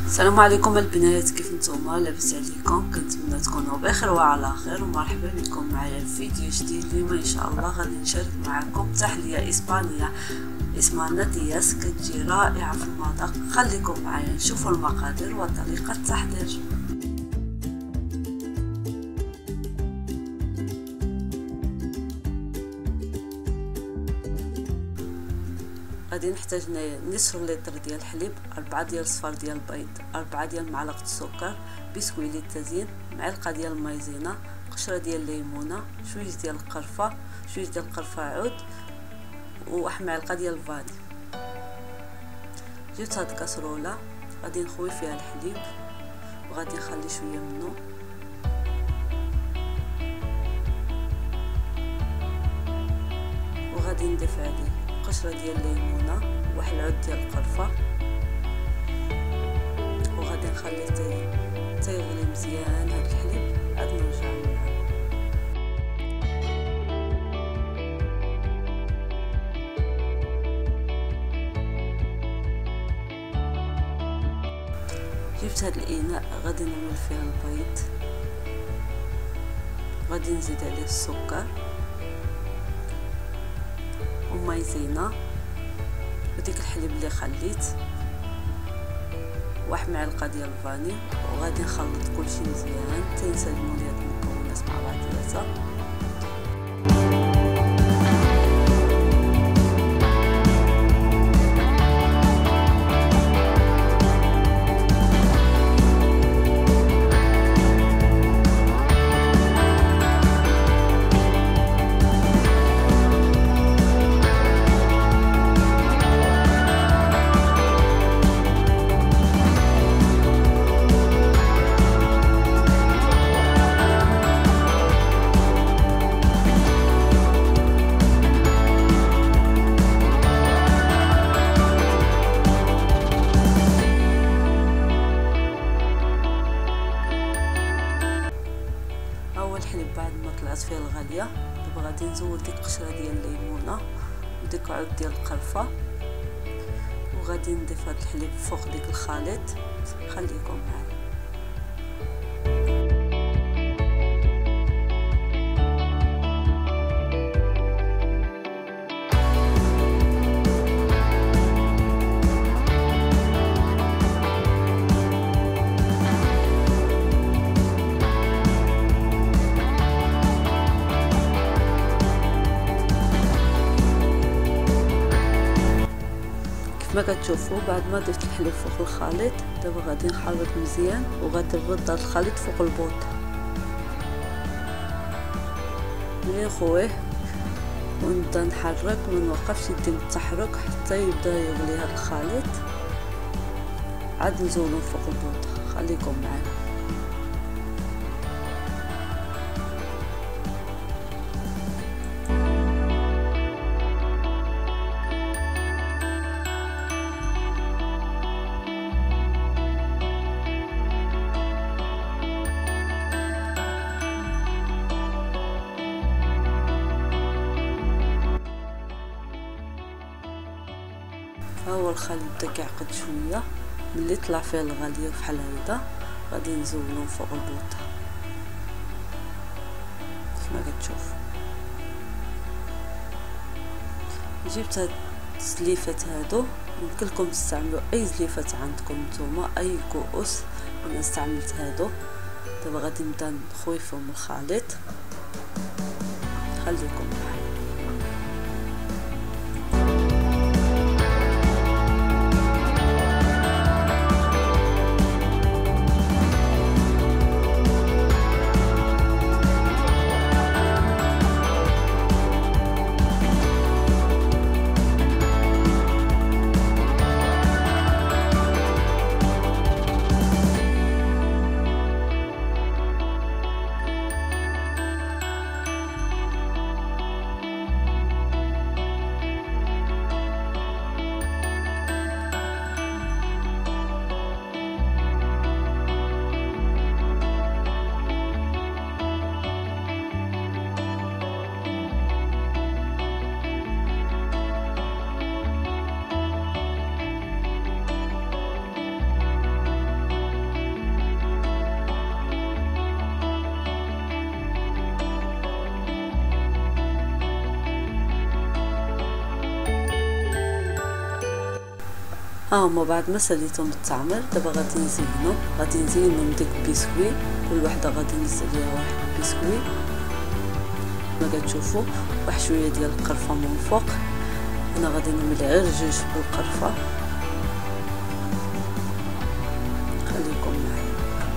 السلام عليكم البنات، كيف نتوما؟ لاباس عليكم؟ كنتمنى تكونوا بخير وعلى خير، ومرحبا بكم معايا في فيديو جديد. اليوم ان شاء الله غادي نشارك معكم تحليه اسبانيه اسمها ناتياس، كتجي رائعه في المذاق. خليكم معايا نشوفوا المقادير وطريقه التحضير. غادي نحتاج نصف لتر ديال الحليب، 4 ديال صفار ديال البيض، 4 ديال معلقه السكر، بسكويت للتزيين، معلقه ديال المايزينا، قشره ديال الليمونه، شويه ديال القرفه، شويه ديال القرفه عود، وواحد معلقه ديال الفاني. جبت هاد الكاسروله غادي نخوي فيها الحليب وغادي نخلي شويه منه، وغادي نضيف عليه قشره ديال الليمونه، واحد العود ديال القرفه، وغادي نخليه تيغلي مزيان هاد الحليب. عاد نرجع معاه. جبت هاد الاناء غادي نعمل فيها البيض، غادي نزيد عليه السكر ومايزينا وديك الحليب اللي خليت، واحد معلقه ديال الفاني، وغادي نخلط كلشي مزيان تينسجموا لي هاد المكونات مع بعضياتها. الحليب بعد ما طلعت فيه الغاليه، دابا غادي نزود ديك القشره ديال الليمونه وديك عود ديال القرفه، وغادي نضيف هاد الحليب فوق ديك الخليط. خليكم معايا. كما كتشوفوا بعد ما ضفت الحليب فوق الخليط، دابا غادي نخلط مزيان وغادي نرد هذا الخليط فوق البوط. ملي نخويه ونبدا نحرك وما نوقفش يدي التحرك حتى يبدا يغلي هذا الخليط، عاد نزولو فوق البوط. خليكم معايا. هو الخليط بدا كيعقد شويه، ملي طلع فيه الغاليه بحال هكذا غادي نزولو فوق البوطه كما كتشوفوا. جبت هاد الزليفات هادو، يمكن لكم تستعملوا اي زليفات عندكم نتوما، اي كؤوس. انا استعملت هادو. دابا غادي نبدا نخوي فيهم الخليط. خليكم معايا. ها هما بعد ما ساليتهم التعمر دابا غادي نزينو بديك البسكوي. كل وحده غادي نزل ليها واحد البسكوي كما كتشوفوا، واحد شويه ديال القرفه من فوق. انا غادي نعمل غير جوج بالقرفه، خليكم معايا.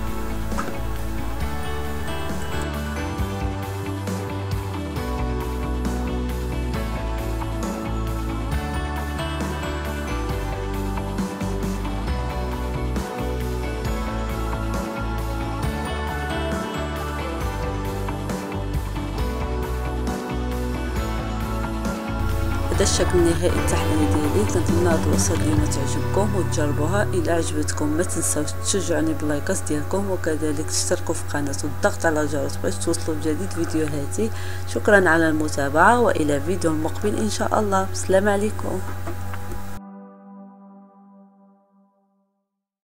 هذا الشكل النهائي التحليه ديالي. كنتمنى هاد الوصفه اليوم تعجبكم وتجربوها. الا عجبتكم ما تنساوش تشجعوني باللايكات ديالكم، وكذلك تشتركوا في القناه والضغط على الجرس باش توصلوا بجديد فيديوهاتي. شكرا على المتابعه، والى فيديو مقبل ان شاء الله. السلام عليكم.